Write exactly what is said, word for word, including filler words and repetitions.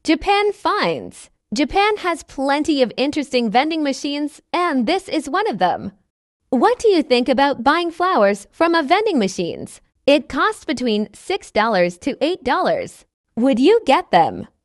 Japan finds. Japan has plenty of interesting vending machines, and this is one of them. What do you think about buying flowers from a vending machines? It costs between six dollars to eight dollars. Would you get them?